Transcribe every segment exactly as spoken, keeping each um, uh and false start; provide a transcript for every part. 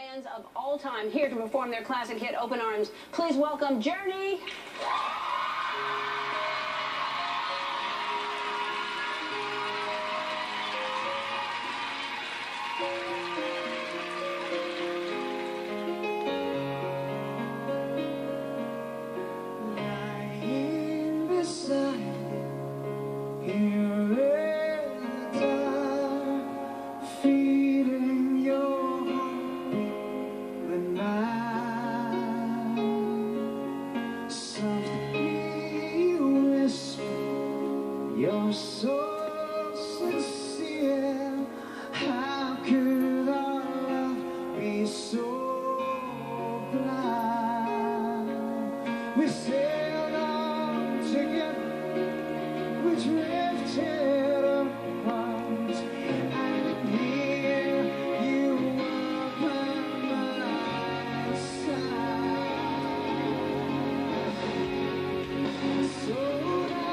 bands of all time here to perform their classic hit, Open Arms. Please welcome Journey. Lying beside here. You're so sincere. How could our love be so blind? We sailed on together, we drifted apart, and here you were by my side. So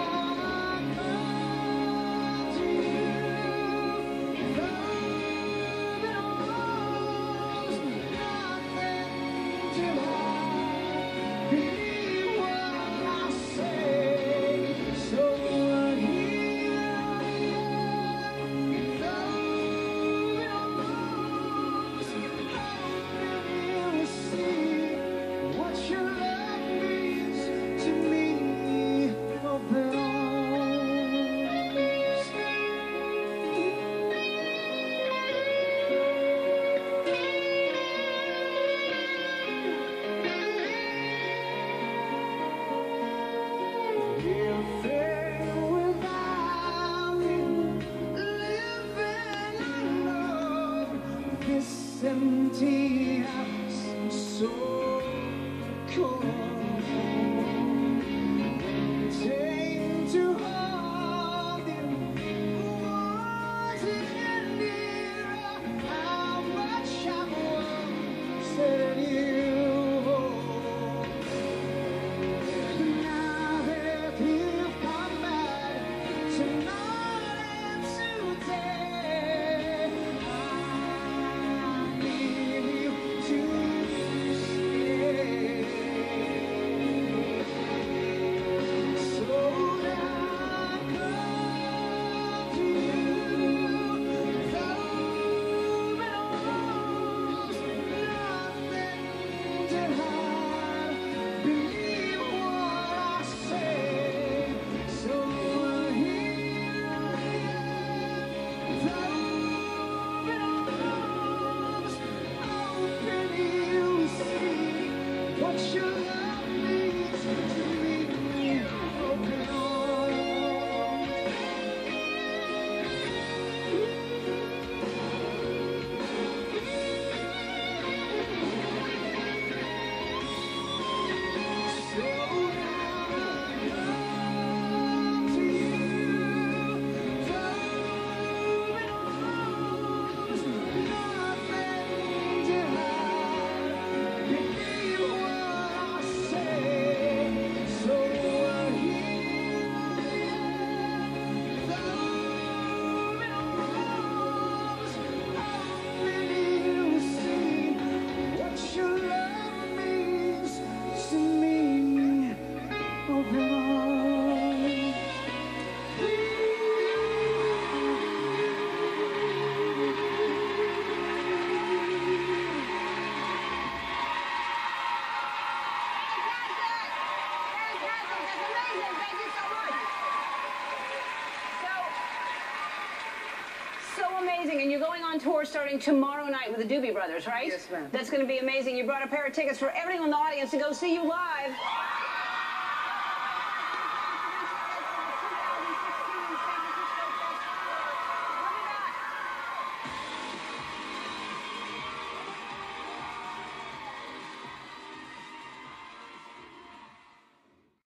empty house, so cold. Came to hold you, was it nearer? How much I wanted you. Now that you've come back tonight and today, amazing, and you're going on tour starting tomorrow night with the Doobie Brothers, right? Yes, ma'am. That's going to be amazing. You brought a pair of tickets for everyone in the audience to go see you live.